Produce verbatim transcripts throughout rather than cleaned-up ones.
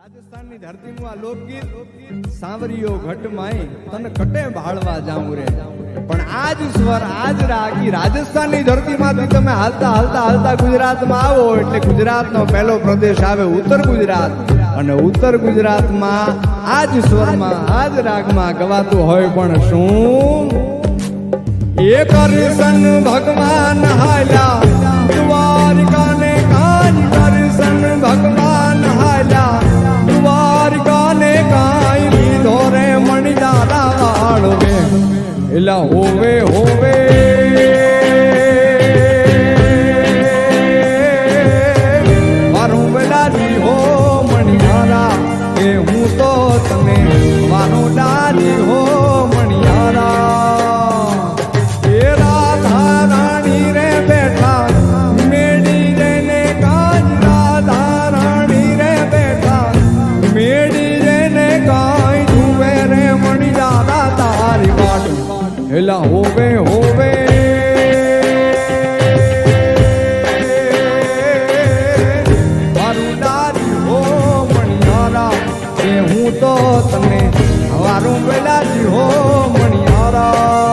राजस्थान की धरती में लोकगीत सांवरियो घट माई तन कटे भाड़वा जाऊं रे पण आज स्वर आज रागी राजस्थान की धरती मांथी तमे हालता हालता हालता गुजरात में आवो એટલે गुजरात नो पहलो प्रदेश आवे उत्तर गुजरात અને उत्तर गुजरात में आज स्वर में आज राग में गवातो होय पण शुं एक करसन भगवान हाल्या द्वारिका ने काज करसन भगवान हाल्या द्वारिका ने काई लीधो रे मणिदारा वाळवे एला होवे होवे मारू बेलाजी हो मणियारा के हूँ तो तने मारू डाली हो मणियारा हेला होवे होवे मारू डारी हो मणियारा के हूँ तो तने हवारू बेलाजी हो मणियारा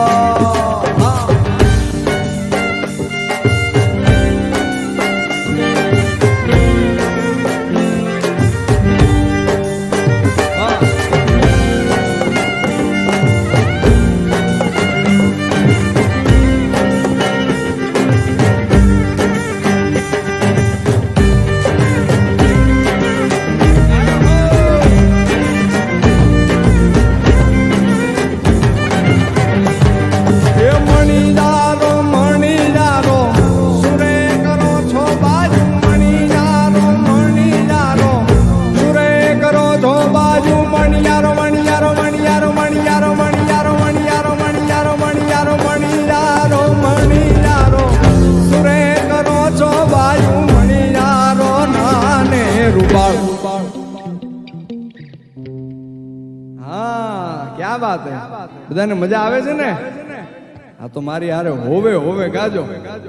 બધાને મજા આવે છે ને આ તો મારી હારે હોવે હોવે ગાજો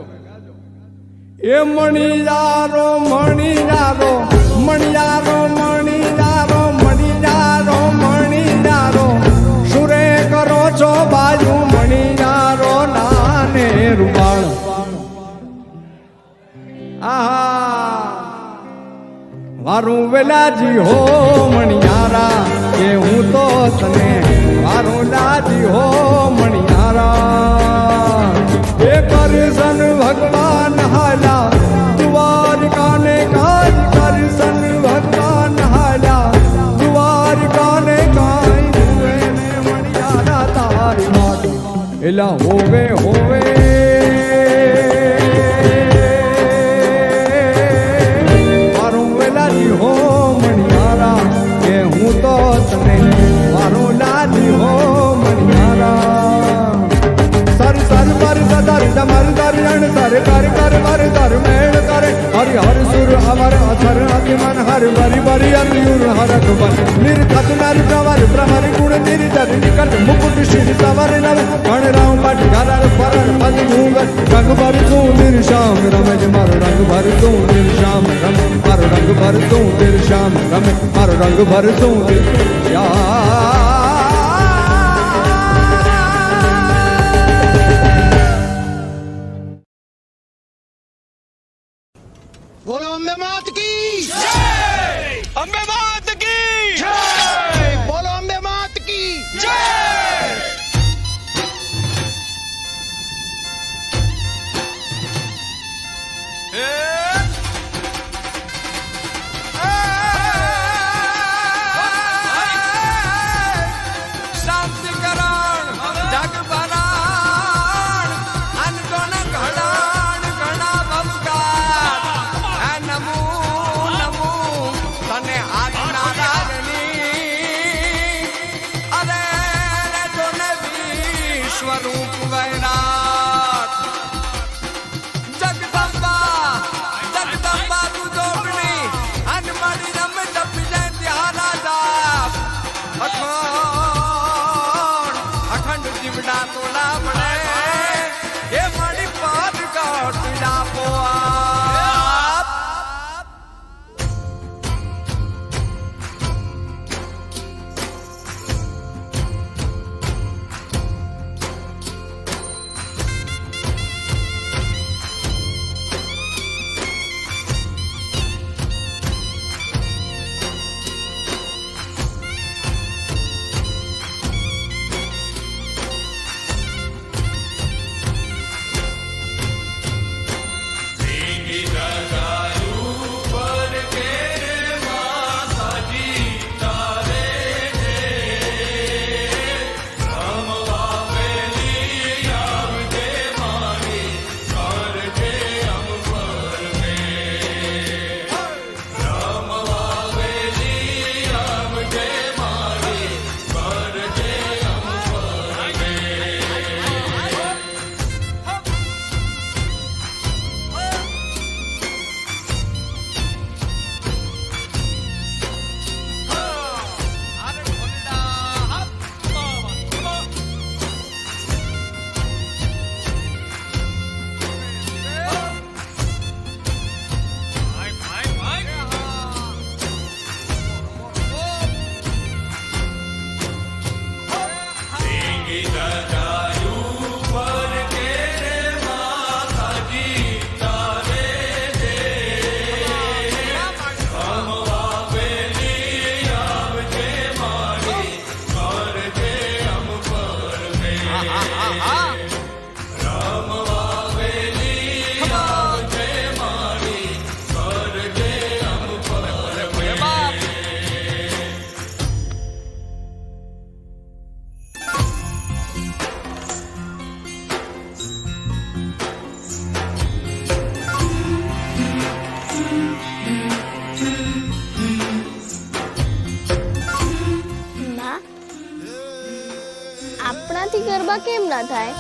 એ મણિયારો મણિયારો મણિયારો મણિયારો મણિયારો મણિયારો સુરે કરો છો બાજુ મણિયારો નાને રૂપાળ આહા વારું વેલાજી હો મણિયારા કે હું તો તને मारो लाजी हो मणियारा ये करसन भगवान हाला द्वारिका ने काज करसन भगवान हाला द्वारिका ने काई हुए ने मणियारा तारी बात एला होवे होवे मारो वेलाजी हो मणियारा के हूँ तो तने मारो लाजी हो मणियारा सर सर पर सदर डमर दर रण सर कर कर वर दर मेल करे हरि हर सुर अमर अथर अतिमन हर बरि बरि अतियुर हरक बन निर्खत नर प्रवर प्रहर गुण निर्जर निकट मुकुट शिर सवर नव गण राम पट घरर परर पद घूंगर रंग भर तू निर्शाम रमज मर रंग भर तू निर्शाम रम मर रंग भर तू निर्शाम रम मर रंग भर तू निर्शाम बोलो अम्बे मात की जय, अम्बे मात की जय, बोलो अम्बे मात की जय। शांति करण जग भरण अनगुण घड़ाण घड़ा भवकार नमो नमो तने आदि नारायणी अरे जो ने विश्वरूप वैराट जगदम्बा जगदम्बा तू जोगनी अनमणि रम जप जय त्यारा जाप अखंड अखंड जीवड़ा तोला बने ये मणि पाद का तुझा पोआ મારાથી ગરબા કેમ ના થાય?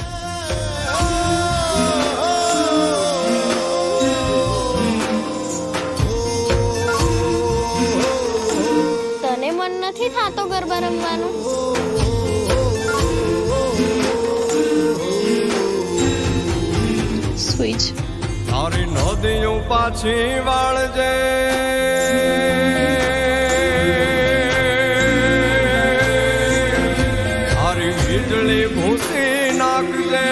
તને મન નથી થાતો ગરબા રમવાનું? સ્વિચ તારી નદીઓ પાછી વાળજે, તારી વીજળી ભૂસી નાખજે,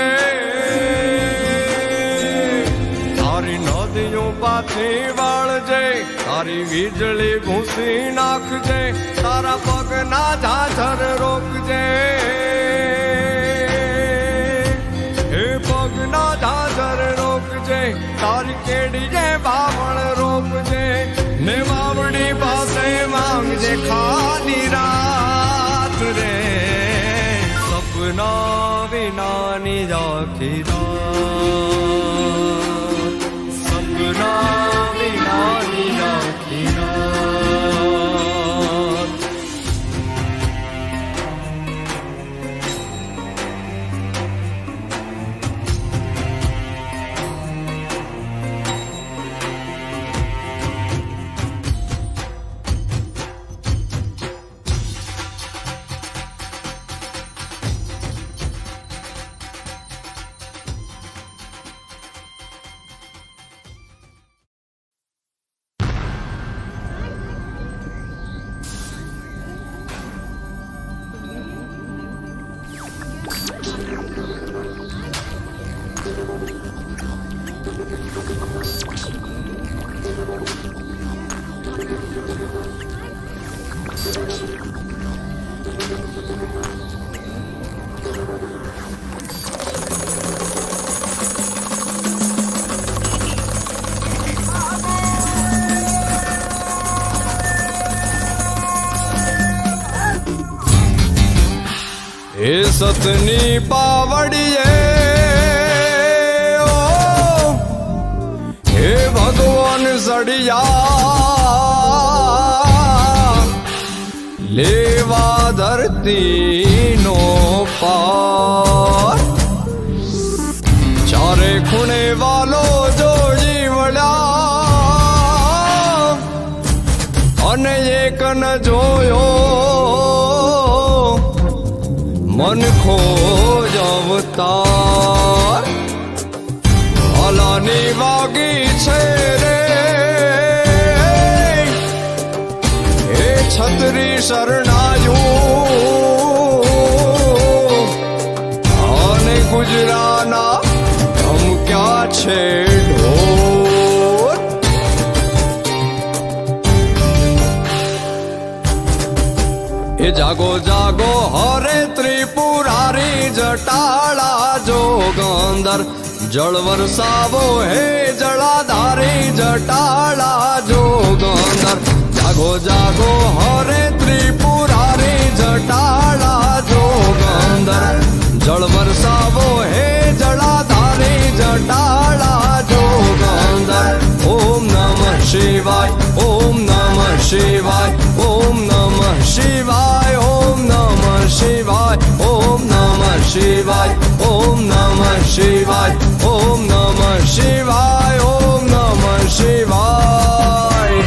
તારી નદીઓ પાછી વાળજે, તારી વીજળી ભૂસી નાખજે, તારા પગના ઝાઝર રોકજે, હે પગના ઝાઝર રોકજે, તારી કેડીએ બાવળ રોપજે, ને વાવડી પાસે માંગજે ખાલી રાત રે, સપના વિનાની આખી રાત, સપના વિનાની આખી રાત. એ સતની પાવડીએ ઓ હે ભગવાન સડિયા લેવા ધરતીનો પાર, ચારે ખૂણે વાલો જોડી વળ્યા અને એક ન જોયો મન ખોજ અવતાર, અલાની વાગી છે રે એ છત્રી શરણાયું, અને ગુજરાના ધમક્યા છે ઢોર. એ જાગો જાગો હરે ત્રિપુરારી જટાળા જોગંદર, જળ વરસાવો હે જળાધારી જટાળા જોગંદર, જાગો જાગો હરે ત્રિપુરારી જટાળા જોગંદર, જળ વરસાવો હે જળાધારી જટાળા જોગંદર. ઓમ નમઃ શિવાય, ઓમ નમઃ શિવાય, ઓમ નમઃ શિવાય, ઓમ નમઃ શિવાય, ઓમ નમઃ શિવાય, ઓમ નમઃ શિવાય, ઓમ નમઃ શિવાય, ઓમ નમઃ શિવાય.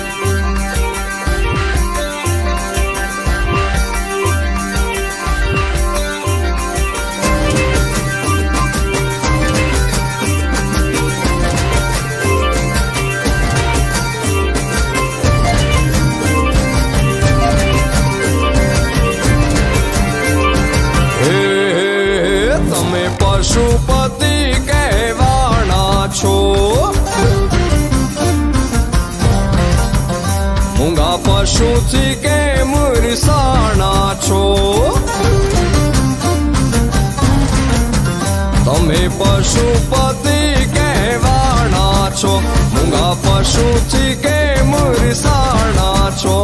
પશુપતિ કહેવાના છો, મૂંગા પશુથી કેમ રિસાણા છો, તમે પશુપતિ કહેવાના છો, મૂંગા પશુથી કેમ રિસાણા છો.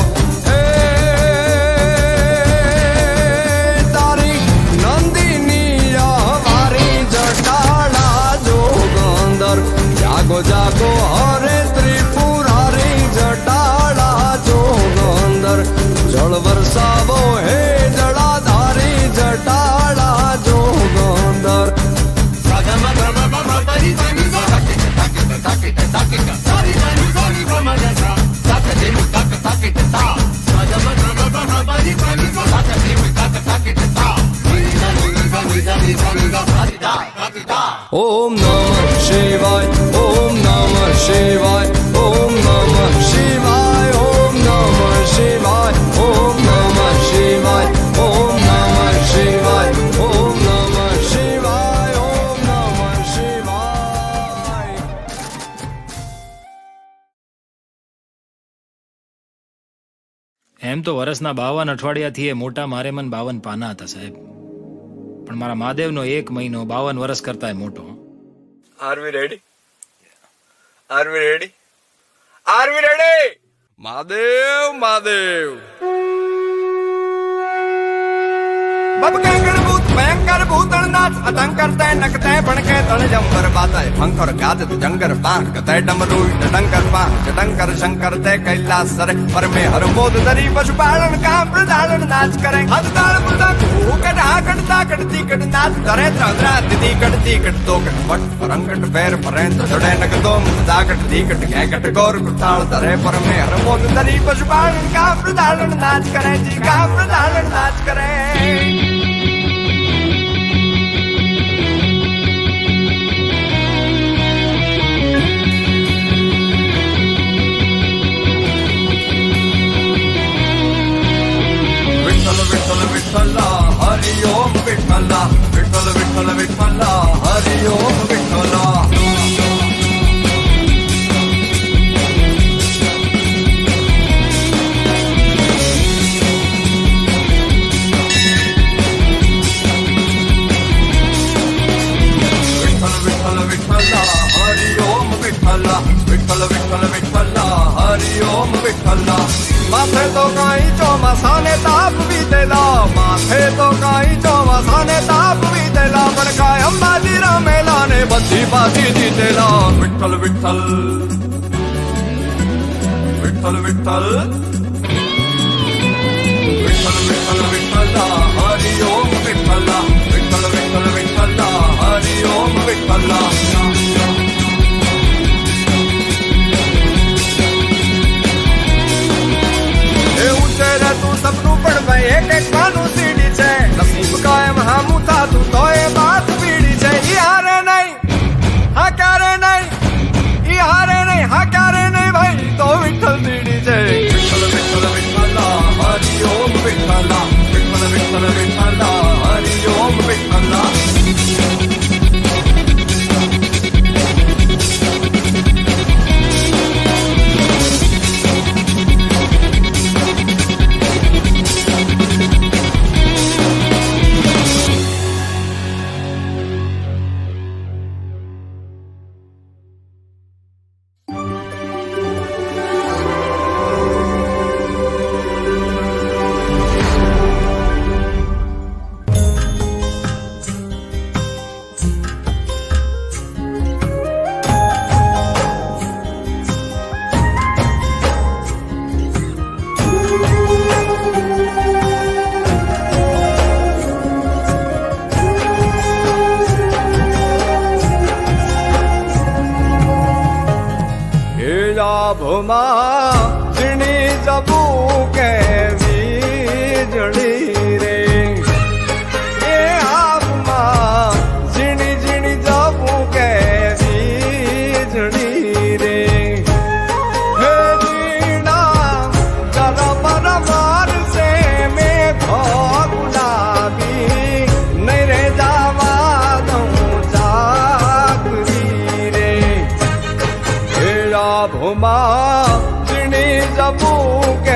જાગો જાગો હરે ત્રિપુરારી જટાળા જોગંદર, જળ વરસાવો હે જળાધારી જટાળા ओम नमः शिवाय, ओम नमः शिवाय, ओम नमः शिवाय, ओम नमः शिवाय, ओम नमः शिवाय, ओम नमः शिवाय, ओम नमः शिवाय, ओम नमः शिवाय। એમ તો વર્ષના બાવન અઠવાડિયાથી એ મોટા મારે મન બાવન પાના હતા સાહેબ, પણ મારા મહાદેવનો એક મહિનો બાવન વર્ષ કરતા મોટો. Are we ready? Are we ready? Are we ready? Mahadev, Mahadev. बब कंकड़ भूत भयंकर भूतल नाच अटंकर तय नकते बनके तल जंबर बाताए फंकर गाद जंगर पांक तय डमरू डंकर पांक डंकर शंकर तय कैलाश सरे पर में हर मोद दरी पशुपालन काम प्रदान नाच करें हद ताल मृदंग भूकट हाकट ताकट तीकट नाच धरे त्रंद्रा तिथि कट तीकट तो कट पट परंकट पैर परें तो जड़े नक दो दाकट तीकट कैकट गौर कुटाल धरे पर में हर मोद दरी पशुपालन काम प्रदान नाच करें जी काम प्रदान नाच करें. विठ्ठला हरि ओम विठ्ठला विठ्ठल विठ्ठल विठ्ठला हरि ओम विठ्ठला. विठ्ठल विठ्ठल विठ्ठला हरि ओम विठ्ठला विठ्ठल विठ्ठल विठ्ठला हरि ओम विठ्ठला. माथे तो काई चौमासाने ताप भी देला माथे तो काई चौमासाने ताप भी देला पण काय अंबाजी रामेला ने बद्धी बाजी जीतेला. विठ्ठल विठ्ठल विठ्ठल विठ्ठल विठ्ठल विठ्ठल विठ्ठला हरि ओम विठ्ठला विठ्ठल विठ्ठल विठ्ठला हरि ओम विठ्ठला. तू सबनू पण भाई एक एक पानू सीढ़ी छे नसीब कायम हमू था तू तो ये बात पीड़ी छे. ई हारे नहीं हाँ क्यारे नहीं ई हारे नहीं हाँ क्यारे नहीं भाई तो विठ्ठल सीढ़ी छे. विठ्ठल विठ्ठल विठ्ठला हरि ओम विठ्ठला विठ्ठल विठ्ठल विठ्ठला हरि ओम विठ्ठला. भुमा जिणी जबू के बीजड़ी रे ए आभुमा जिणी जिणी जबू के बीजड़ी रे हे जीना जरा पर मार से में धो गुलाबी नहीं रे जावा दूं जागरी रे. भुमा जिणी जबू के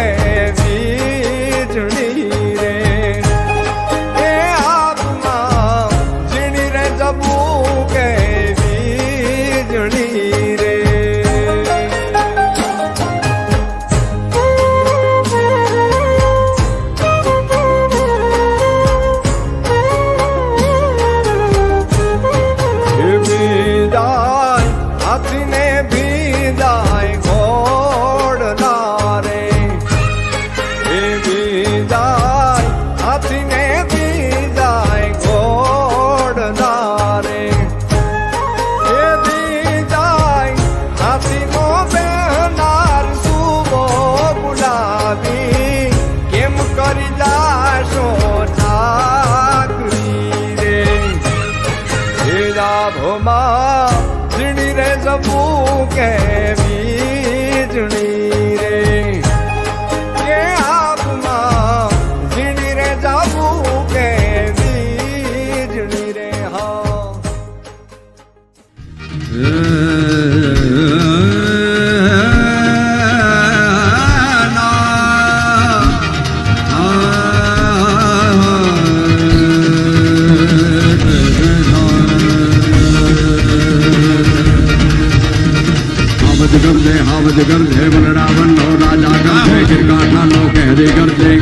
हरी गर्जे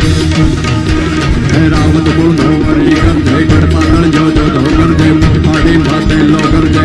रावत बोलो हरी गर्जे गढ़पातल जो जो दो गर्जे पाड़ी बाते लो गर्जे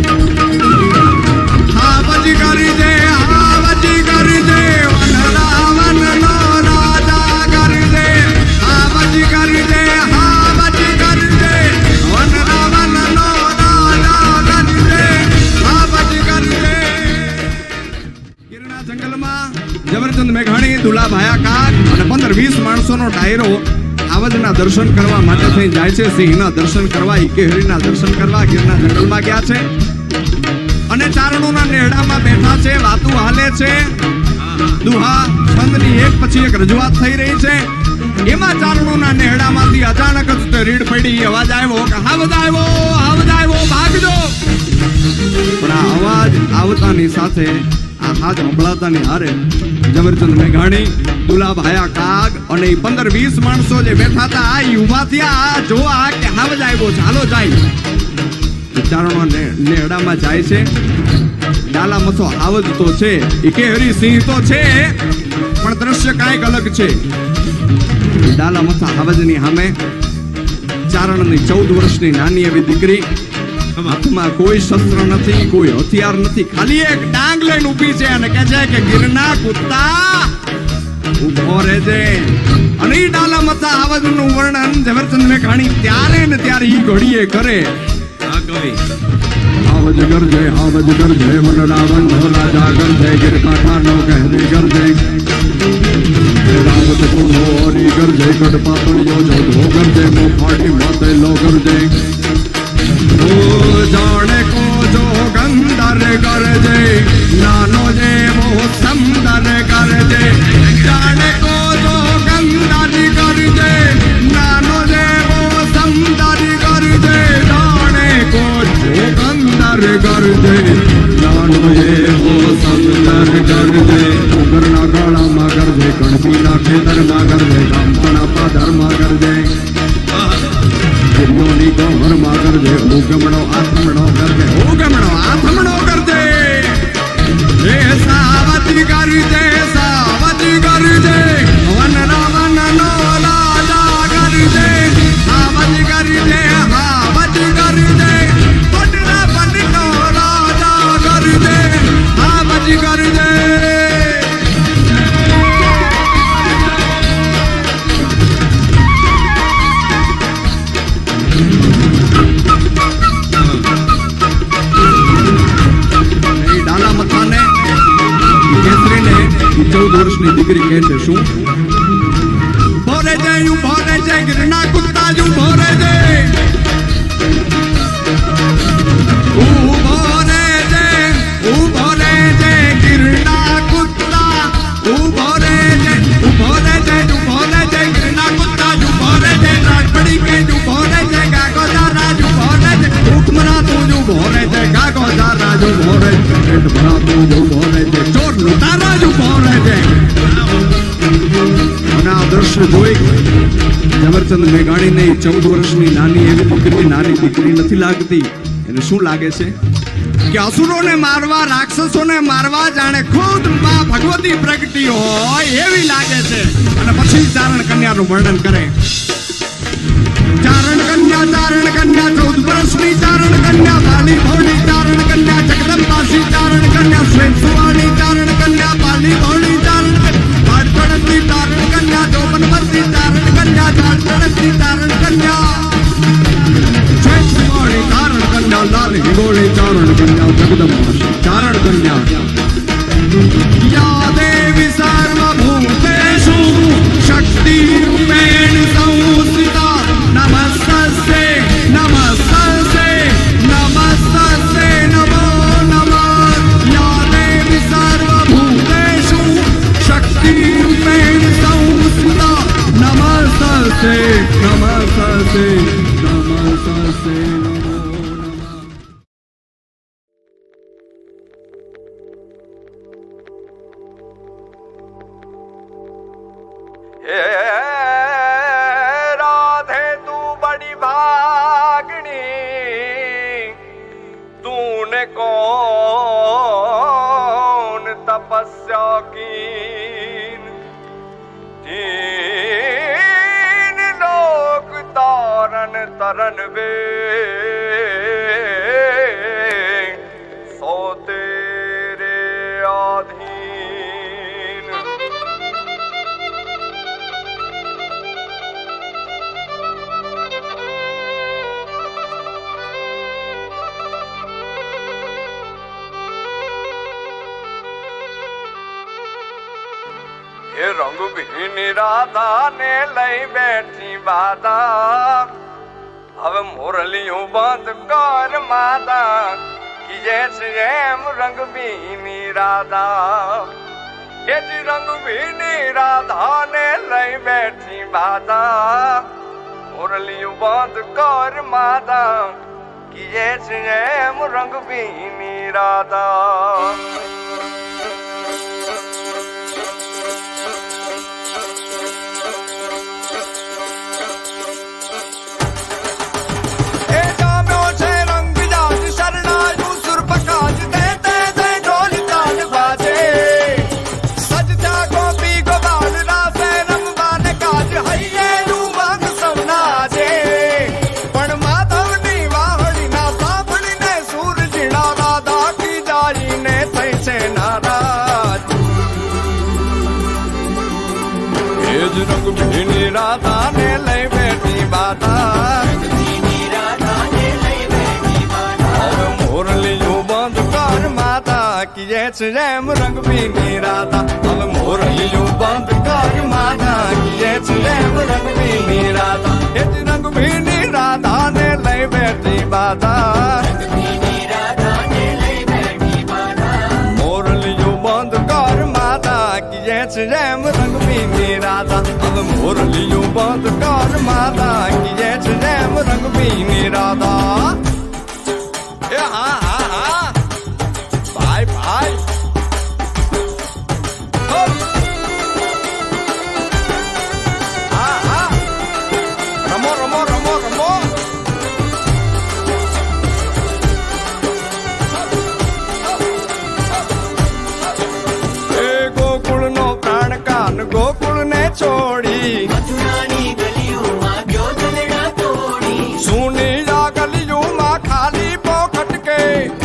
हाँ बजी करी जे हाँ बजी करी जे वन रावण नो राजा करी जे हाँ बजी करी जे हाँ बजी करी जे वन रावण नो राजा करी जे हाँ बजी करी जे गिरना जंगल में जबरचंद मेघाणी दुला भाया काक અને પંદર વીસ માણસોનો ડાયરો આવજના દર્શન કરવા માટે થઈ જાય છે સિંહના દર્શન કરવા ઈકેહરીના દર્શન કરવા ગીરના જંગલમાં ગયા છે અને ચારણોના નેહડામાં બેઠા છે વાતું હાલે છે દુહા છંદની એક પછી એક રજૂઆત થઈ રહી છે એમાં ચારણોના નેહડામાંથી અચાનક જ તે રીડ પડી અવાજ આવ્યો કે હાવજ આવ્યો હાવજ આવ્યો ભાગજો પણ આ અવાજ આવતાની સાથે આ હાથ સંભળાતાની હારે જબરચંદ મેઘાણી દુલા ભાયા કાગ અને પંદર વીસ માણસો જે બેઠા હતા આ ઉભા થયા જોવા કે હાવજ આવ્યો ચાલો જાય ચારણો નેહડામાં જાય છે ડાલા મથો હાવજ તો છે ઈકેહરી સિંહ તો છે પણ દ્રશ્ય કાંઈક અલગ છે ડાલા મથા હાવજની સામે ચારણની ચૌદ વર્ષની નાની એવી દીકરી હાથમાં કોઈ શસ્ત્ર નથી કોઈ હથિયાર નથી ખાલી એક ડાંગ લઈને ઊભી છે અને કહે છે કે ગિરના કુત્તા ઉભો રહેજે અને ઈ ડાલા મથા આવજનું વર્ણન ઝવેરચંદ મેઘાણી ત્યારે ને ત્યારે ઈ ઘડીએ કરે આ કવિ આવજ ગરજે આવજ ગરજે મન રાવણ નો રાજા ગરજે ગિર કાઠા નો કહેરે ગરજે રાવત કોનો ઓરી ગરજે કડ પાતળિયો જો ધો ગરજે મો ફાટી માતે લો ગરજે ओ जाने को जो गंदर गरजे नानो जे वो समदर गरजे जाने को जो गंदर गरजे नानो जे वो समदर गरजे जाने को जो गंदर गरजे नानो जे वो समदर गरजे उगरना गाड़ा मा गरजे कणपीना खेतर मा गरजे कामपना पादर मा गरजे गिरयोनी को हर मागर दे उगमणो आत्मणो कर दे उगमणो आत्मणो कर दे ए सावती कर दे सावती कर दे वन रावण नो राजा कर दे सावती कर दे सावती कर दे पटना पट नो राजा कर दे सावती कर दे चौदह वर्षनी दीकरी कहे छे शू भोरे जे यू भोरे जे गिरना कुत्ता यू भोरे जे ऊ भोरे जे ऊ भोरे जे गिरना कुत्ता ऊ भोरे जे ऊ भोरे जे यू भोरे जे गिरना कुत्ता यू भोरे जे राजपड़ी के यू भोरे जे गागो दारा यू भोरे जे हुक्मरा तू यू भोरे जे गागो दारा यू भोरे जे भरा तू यू भोरे जे चोर लुटारा यू भोरे दृश्य જોઈ ઝવેરચંદ મેઘાણી ને ચૌદ વર્ષની નાની એવી દીકરી નાની દીકરી નથી લાગતી એને શું લાગે છે કે અસુરોને મારવા રાક્ષસોને મારવા જાણે ખુદ માં ભગવતી પ્રગટી હોય એવી લાગે છે અને પછી ચારણ કન્યાનું વર્ણન કરે ચારણ કન્યા ચારણ કન્યા ચૌદ વર્ષની ચારણ કન્યા પાલી ભોળી ચારણ કન્યા જગદંબાસી ચારણ કન્યા શ્વેત સુવાળી ચારણ કન્યા પાલી ભોળી ચારણ पाटपड़ती चारण कन्या चौपनवर्ती चारण कन्या झाड़पड़ती चारण कन्या श्वेत सुवाणी चारण कन्या लाल हिगोड़ी चारण कन्या जगदंबासी चारण कन्या या देवी सर्वभूतेषु शक्तिरूपेण संस्थिता नमस्तस्ते नमस्तस्ते नमस्तस्ते नमो नमः या देवी सर्वभूतेषु शक्तिरूपेण संस्थिता नमस्तस्ते नमस्तस्ते नमस्तस्ते नमो राधे तू बड़ी भागनी तूने कौन तपस्या की शरण वे सो तेरे आधीन। ये रंग भी राधा ने लई बैठी बाधा अब मुरलियों बंद कर माता कि जैसे रंग भी राधा। ये जी रंग भी राधा ने लई बैठी बाधा मुरलियों बंद कर माता कि जैसे रंग भी राधा। रंग भी राधा ने लई बैठी बाधा मुरलियों बंद कर माता कि जैसे जैम रंग भी राधा अब मुरलियों बंद कर माता कि जैसे जैम रंग भी राधा। रंग भी राधा ने लई बैठी बाधा मुरलियों बंद कर माता कि जैसे जैम रंग भी राधा अब मुरलियों बंद कर माता कि जैसे जैम रंग भी राधा। हाँ हाँ हाँ भाई भाई हाँ हाँ रमो रमो रमो रमो गोकुल नो प्राण कान गोकुल ने छोड़ी सुनी जा गलियों माँ खाली पोखट के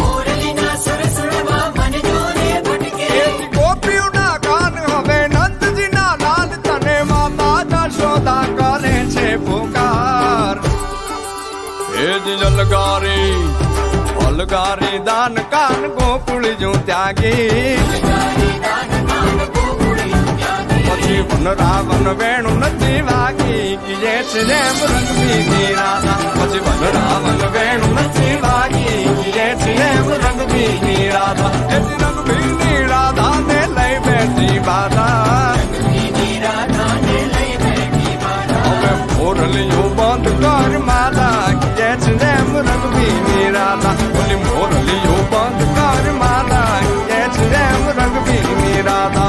गोपियों ना कान हवे नंद जी ना लाल तने माता जशोदा करे छे पुकार। हे जलगारी अलगारी दान कान गोकुल जो त्यागी वन रावण वेणु नची वागी कि जैसे जैम रंग भी राधा पति वन रावण वेणु नची वागी कि जैसे जैम रंग भी राधा। ऐसी रंग भी राधा ने लई बैठी बाधा मुरलियों बंद कर माता कि जैसे जैम रंग भी राधा बोली मुरलियों बंद कर माता कि जैसे जैम रंग भी राधा।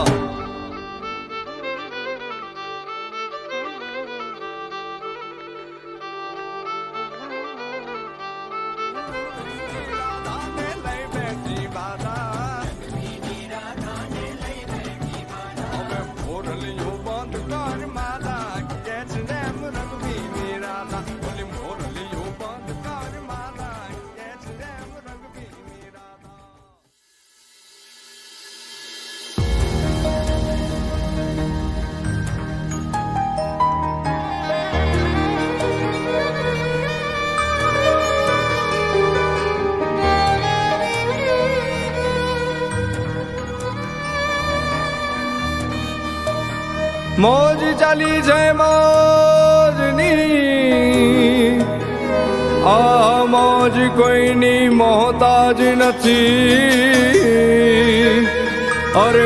मौज चली जय मौजनी आ मौज कोई नी मोहताज नथी अरे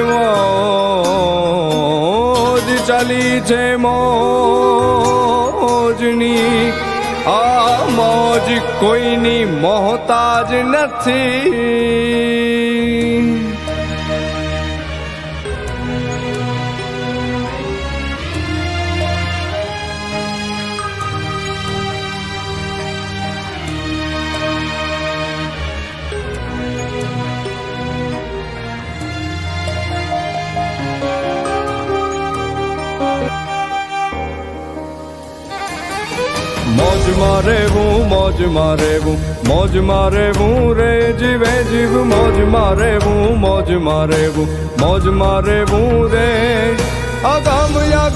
मौज चली जय मौजनी आ मौज कोई नी मोहताज नथी। मौज मारे वो मौज मारे वो मौज मारे वो रे जीवे जीव मौज मारे वो मौज मारे वो मौज मारे वो रे अगम या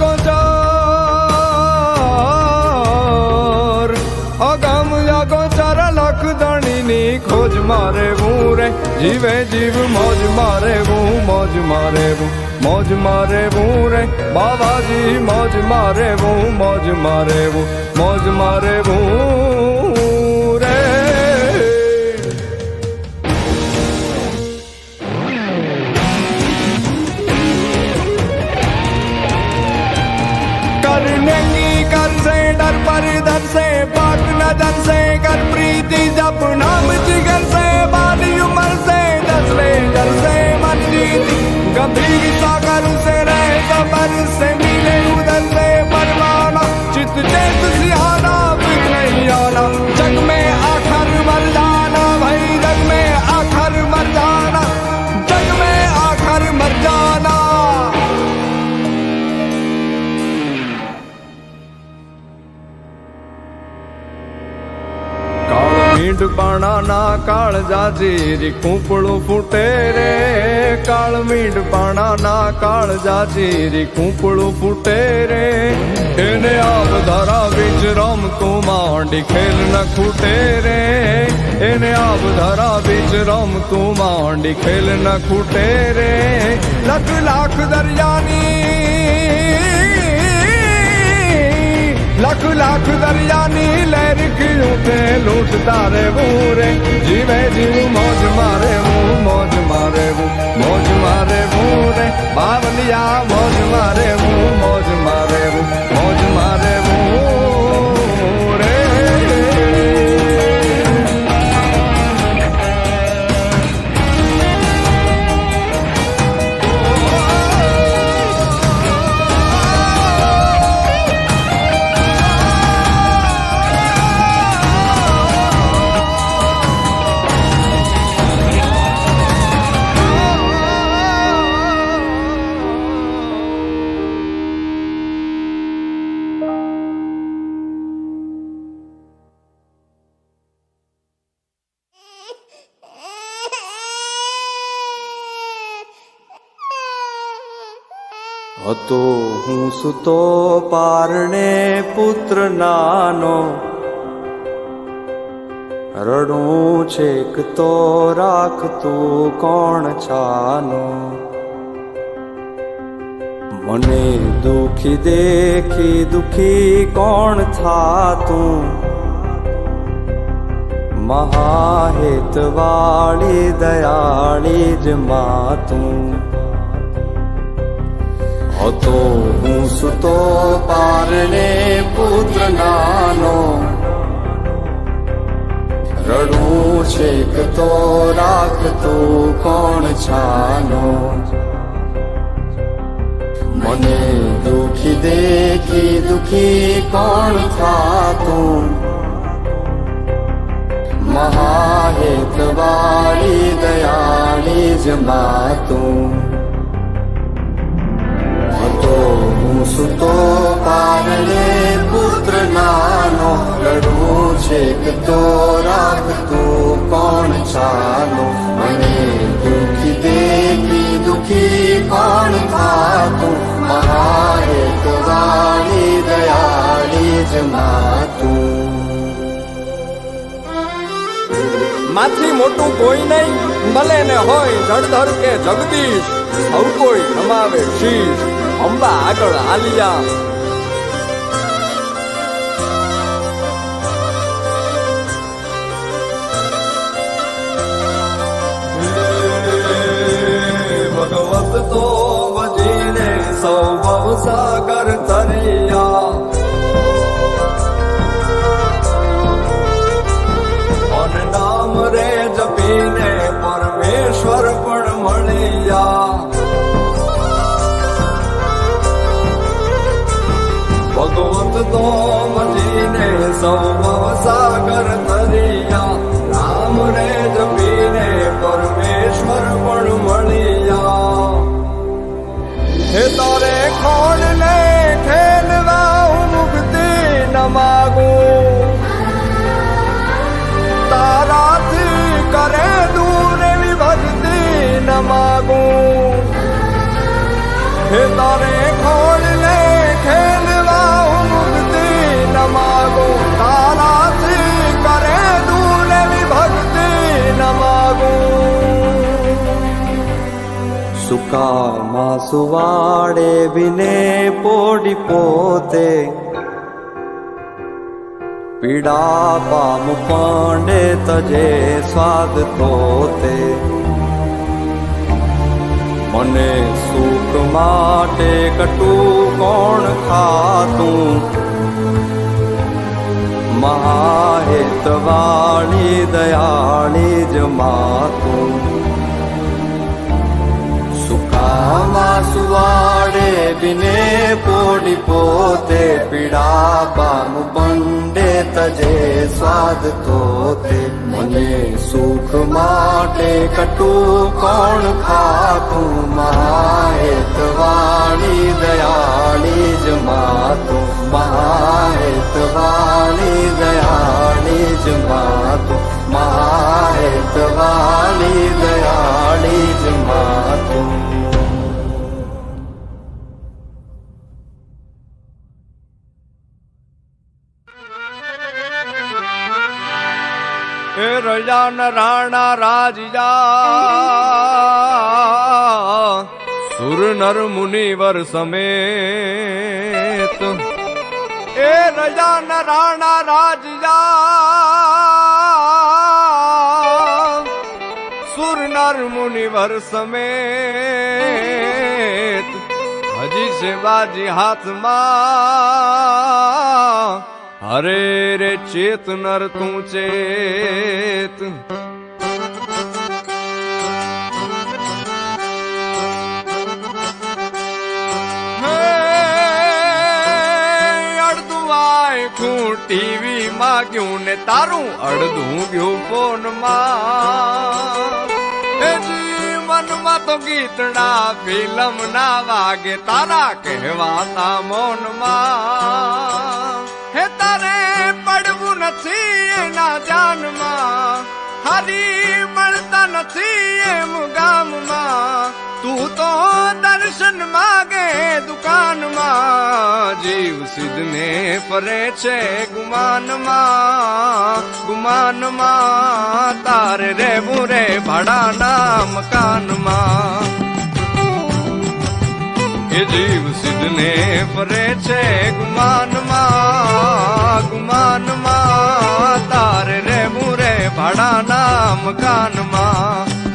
गोचार अगम या गोचार लख धनी नी खोज मारे वो रे जीवे जीव मौज मारे वो मौज मारे वो मौज मारे वो रे बाबा जी मौज मारे वो मौज मारे वो मौज मारे वो रे करने की कर से डर पर दर से पाक नजर से कर प्रीति जब नाम जिगर से बाली उम्र से दस ले जल से मन जीती गंभीर सागर से रहे सबर से मिले उधर से परवाना चित चेत सिहाना फिर नहीं आना जग में आखिर मर जाना भाई जग में आखिर मर जाना जग में आखिर मर जाना मींड पाना ना काल जाजी री कूपड़ो फूटे रे काल मींड पाना ना काल जाजी री कूपड़ो फूटे रे इने आप धारा बिच राम को मांडी खेल न खूटे रे इने आप धारा बिच राम को मांडी खेल न खूटे रे लख लाख दरियानी लख लाख दरियानी लहर क्यों पे लूटता रे वो रे जीवे जीव मौज मारे वो मौज मारे वो मौज मारे वो रे बावलिया मौज मारे वो मौज मारे वो मौज मारे वो रे હતો હું સુતો પારણે પુત્ર નાનો રડું છેક તો રાખતું કોણ છાનો મને દુખી દેખી દુખી કોણ થાતું મહાહેતવાળી દયાળી જ માતું હતો હું સુતો પારણે પુત્ર નાનો રડું છેક તો રાખતું કોણ છાનો મને દુખી દેખી દુખી કોણ થાતું મહાહેતવાળી દયાળી જ માતું હતો હું સુતો પારણે પુત્ર નાનો રડું છેક તો રાખતું કોણ છાનો મને દુખી દેખી દુખી કોણ થાતું મહાહેતવાળી દયાળી જ માતું માથી મોટું કોઈ નહીં ભલે ને હોય જળધર કે જગદીશ સૌ કોઈ નમાવે શીશ અંબા આગળ આલિયા ભગવત તો ભજીને સૌ ભવસાગર તરિયા નામ રે જપીને પરમેશ્વર પણ મળ્યા ભગવત તો મજીને સૌ સાગર તરિયા નામ રે જપીને પરમેશ્વર પણ મળ્યા હે તારે ખોડ ને ખેલવા હું મુક્તિ ન માગું न मागू हे तारे खोल ले खेलवा मुक्ति न मागू तारा से करे दूर भी भक्ति न मागू सुका मासुवाड़े बिने पोड़ी पोते पीड़ा पाम पांडे तजे स्वाद तोते मने सुख माटे कटू कौन खातू महाहितवाणी दयाली जमातू सुखा मासुवाड़े बिने पोड़ी पोते पीड़ा पाम पंडे तजे स्वाद तोते मने सुख माटे कटू कौन खातू महाहितवाणी दयाली जमातू महाहितवाणी दयाली जमातू महाहितवाणी दयाली जमातू रजा न राणा राजिया सुर नर मुनिवर समेत ए रजा न राणा राजिया सुर नर मुनिवर समेत हजी से बाजी हाथ मां हरे रे चेत नर तू चेत अड़दू आए खू टीवी मां क्यों ने तारू अड़दू क्यों फोन मां मन में तो गीतड़ा फिल्म ना वागे तारा कहवाता मोन मां हे तारे पड़वू नथी ना जान मां हरी मलता नथी मुगाम मां तू तो दर्शन मागे दुकान मां जीव सिद्धने परे छे गुमान मां गुमान मां तारे रे बुरे भाड़ा ना मकान मां ये जीव सिद्धने परे छे गुमान मां गुमान मां तारे रे मुरे भाड़ा ना मकान मां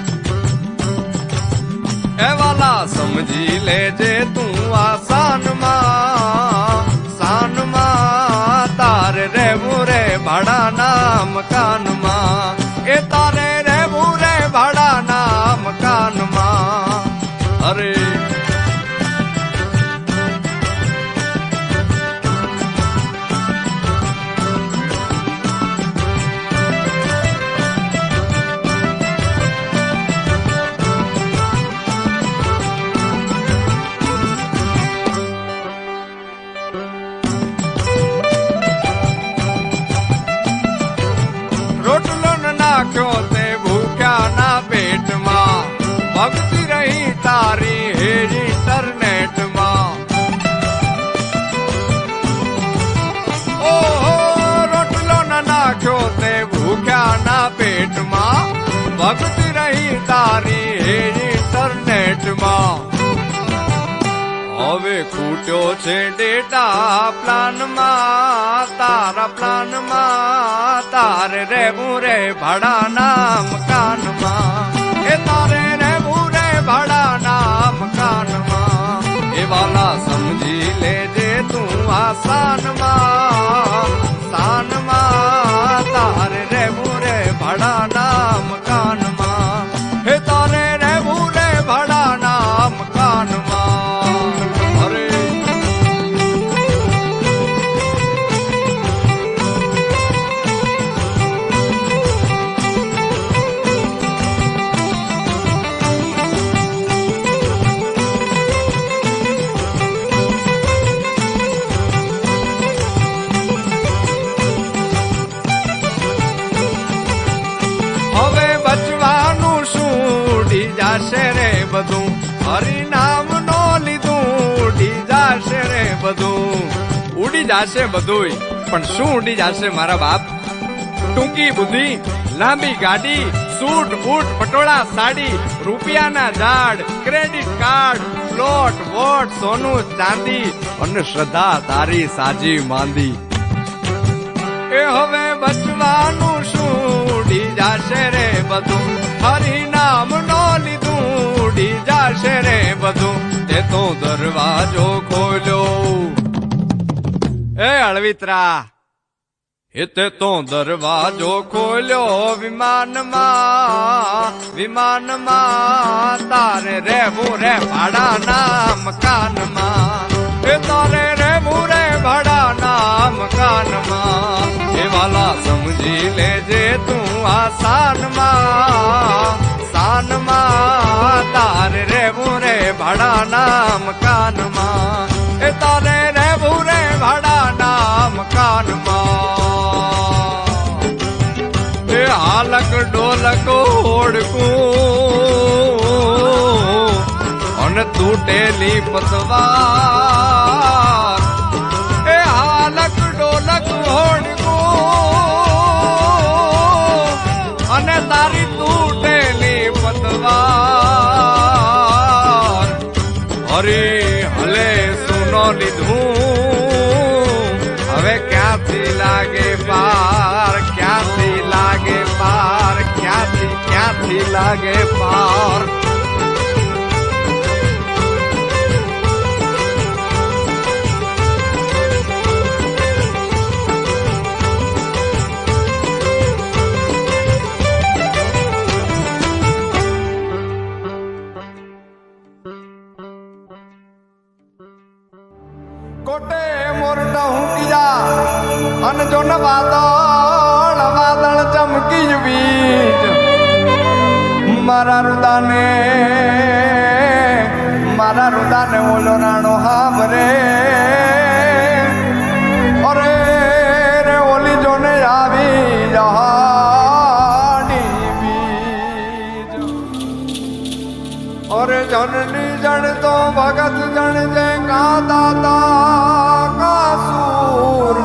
ए वाला समझी ले जे तू आसान मां सान मां तारे रे मुरे भाड़ा ना मकान मां ए तारे रे मुरे भाड़ा ना मकान मां अरे भक्ति रही तारी हेरी इंटरनेट मां ओ रोटलो न नाख्यो ते भूख्या ना पेट मां भक्ति रही तारी हेरी इंटरनेट मां હવે ખૂટ્યો છે ડેટા પ્લાન માં તારા પ્લાન માં તારે રહેવું રે ભાડાના મકાનમાં એ તારે રહેવું રે ભાડાના મકાનમાં એ વાલા સમજી લેજે તું આસાનમાં સાનમાં તારે રહેવું રે ભાડાના મકાનમાં હે તારે રહેવું રે ભાડાના મકાનમાં બધું ઉડી જાશે બધું, પણ શું ઉડી જાશે મારા બાપ? ટૂંકી બુદ્ધિ, લાંબી ગાડી, સૂટ બૂટ પટોળા સાડી, રૂપિયાના ઝાડ, ક્રેડિટ કાર્ડ, પ્લોટ વોટ, સોનું ચાંદી અને શ્રદ્ધા તારી સાજી માંદી. એ હવે બચવાનું શું? ઉડી જાશે રે બધું, હરી નામ નો લીધું ઉડી જાશે રે બધું. તે તો દરવાજો ખોલ્યો એ અળવિત્રા, તે તો દરવાજો ખોલ્યો વિમાનમાં, વિમાનમાં તારે રહેવું રે ભાડાના મકાનમાં, એ તારે રહેવું રે ભાડાના મકાનમાં. એ વાલા સમજી લેજે તું આ સાનમાં, સાનમાં તારે રહેવું રે ભાડાના મકાનમાં, એ તારે રહેવું રે ભાડાના મકાનમાં. એ હાલક ડોલક ઓળકું અને તૂટેલી પતવાર, એ હાલક ડોલક ઓળકું અને તારી તૂટેલી પતવાર. હરી હલે સુનો લીધું, હવે ક્યાંથી લાગે પાર, ક્યાંથી લાગે પાર, ક્યાંથી ક્યાંથી લાગે પાર. કોટે મોરડા હુંકિયા અને જો ન વાદળ વાદળ ચમકી બીજ, મારા રુદાને મારા રુદાને ઓલો રાણો હાબરે. અરે રે ઓલી જોને આવી જહાની બીજ. અરે જનની જણ તો ભગત જણ જે કા દાતા કા સૂર,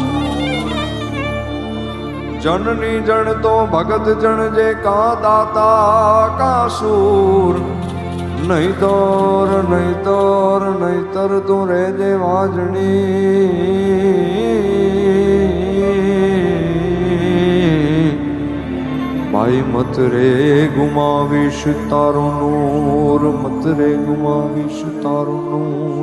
જનની જણ તો ભગત જણ જે કા દાતા કા સૂર. નહીં તોર નહીં તોર નહીં તર તું રે જે વાજણી, ભાઈ મત રે ગુમાવીશ તારું નૂર, મત રે ગુમાવીશ તારું નૂર.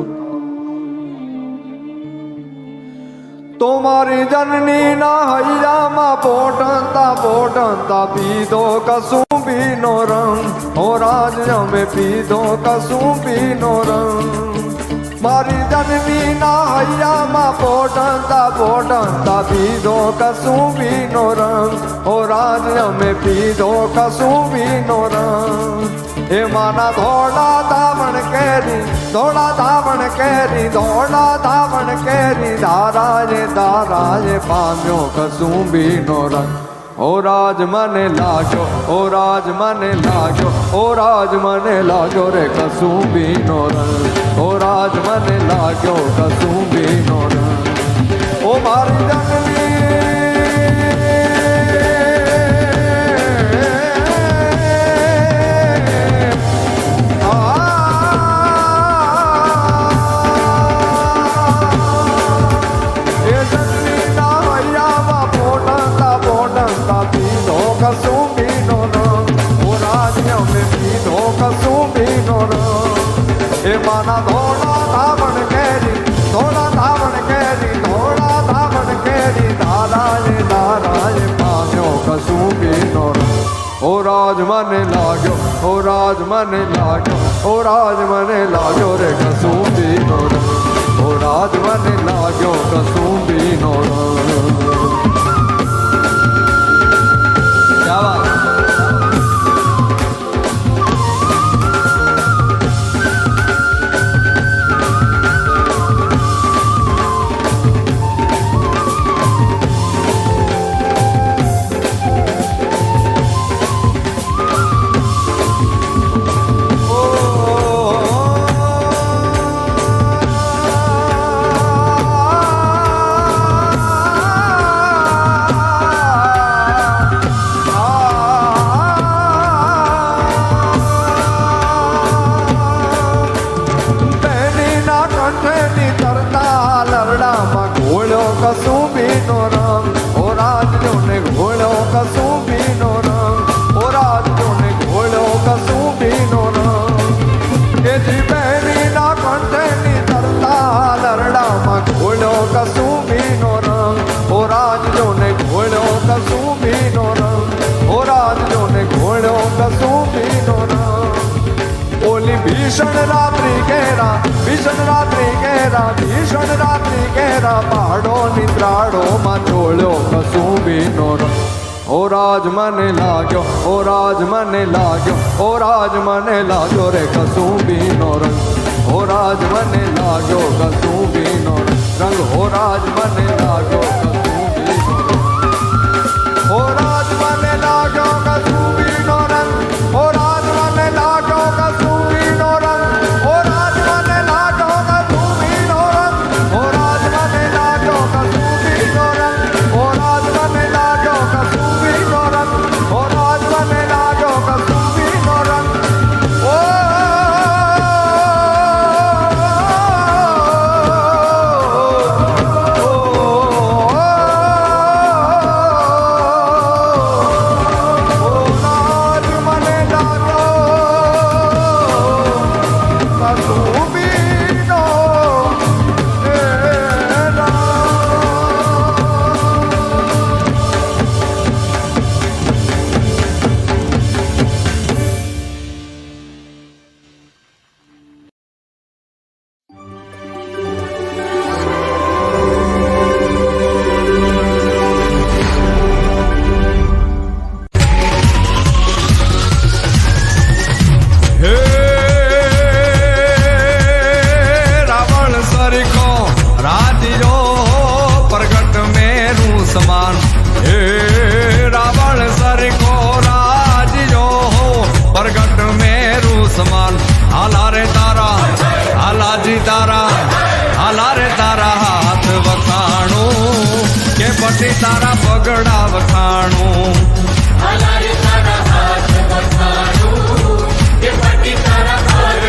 તો મારી જનની ના હૈયામાં પોટતા પોટતા પીધો કસુંબી નો રંગ, હો રાજ અમે પીધો કસુંબી નો રંગ. મારી જનની ના હૈયામાં પોટતા પોટતા પીધો કસુંબી નો રંગ, હો રાજ અમે પીધો કસુંબી નો રંગ. એ માના ધોળા ધાવણ કેરી, ધોળા ધાવણ કેરી, ધોળા ધાવણ કેરી, દારાએ દારાએ પામ્યો કસુંબી નો રંગ. ઓ રાજ મને લાગ્યો, ઓ રાજ મને લાગ્યો, ઓ રાજ મને લાગ્યો રે કસુંબી નો રંગ, ઓ રાજ મને લાગ્યો કસુંબી નો રંગ. ઓ મારી જનની કસુંબી નો રંગ, ઓ રાજ્ય મેં પીધો કસુંબી નો રંગ. એ માના ધોળા ધાવણ કેરી, ધોળા ધાવણ કેરી, ધોળા ધાવણ કેરી, દારાએ દારાએ પામ્યો કસુંબી નો રંગ. ઓ રાજ મને લાગ્યો, ઓ રાજ મને લાગ્યો, ઓ રાજ મને લાગ્યો રે કસુંબી નો રંગ, ઓ રાજ મને લાગ્યો કસુંબી નો રંગ. घोड़ो कसू बीनो रंग ओ राज जो ने घोड़ो कसू बीनो रंग ओ राज जो ने घोड़ो कसू बीनो रंग ओली भीषण रात्रि घेरा भीषण रात्रि घेरा भीषण रात्रि घेरा पहाड़ो निद्राड़ो मा चोळ्यो कसू बीनो रंग ओ राज मने लाग्यो ओ राज मने लाग्यो ओ राज मने लाग्यो रे कसू बीनो रंग ओ राज मने लाग्यो कसू बीनो रंग ओ राज मने लाग्यो कसू बीनो रंग ओ राज मने लाग्यो कसू बीनो रंग ओ राज मने लाग्यो कसू बीनो रंग ओ राज मने लाग्यो कसू बीनो रंग ओ राज मने लाग्यो कसू बीनो रंग ओ राज मने लाग्यो कसू बीनो रंग ओ राज मने लाग्यो कसू बीनो रंग ओ तारा पगड़ा वखाणू हलारे तारा हाथ वखाणू के पटी तारा हाथ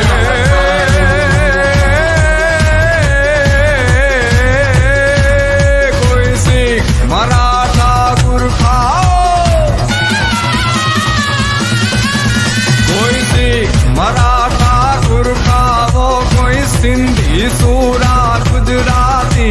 कोई सिख मराठा गुरखाओ कोई सिख मराठा गुरखाओ कोई सिंधी सूरा गुजराती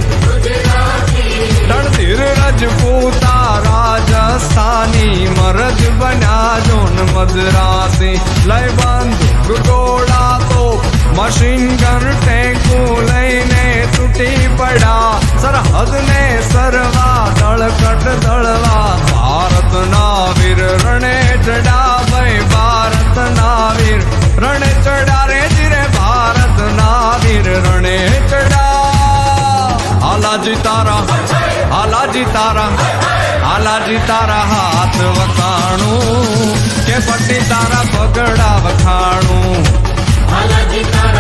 रणधीर रजपूता राजस्थानी मर्द बना जोन मद्रासी लय बंदूक गोड़ा तो मशीन गन टैंकू लईने टूटी पड़ा सरहद ने सरवा दड़कट दड़वा भारत नावीर रणे चढ़ा भाई भारत नावीर रणे चढ़ा रे जिरे भारत नावीर रणे चढ़ा आलाजी तारा आलाजी तारा आलाजी तारा हाथ वखाणू के पट्टी तारा पगड़ा वखाणू आलाजी तारा